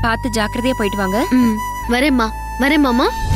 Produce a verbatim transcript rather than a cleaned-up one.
பார்த்து ஜாக்கிரதையா போயிட்டு வாங்க. ம் வரேம்மா. வரேன் மாமா.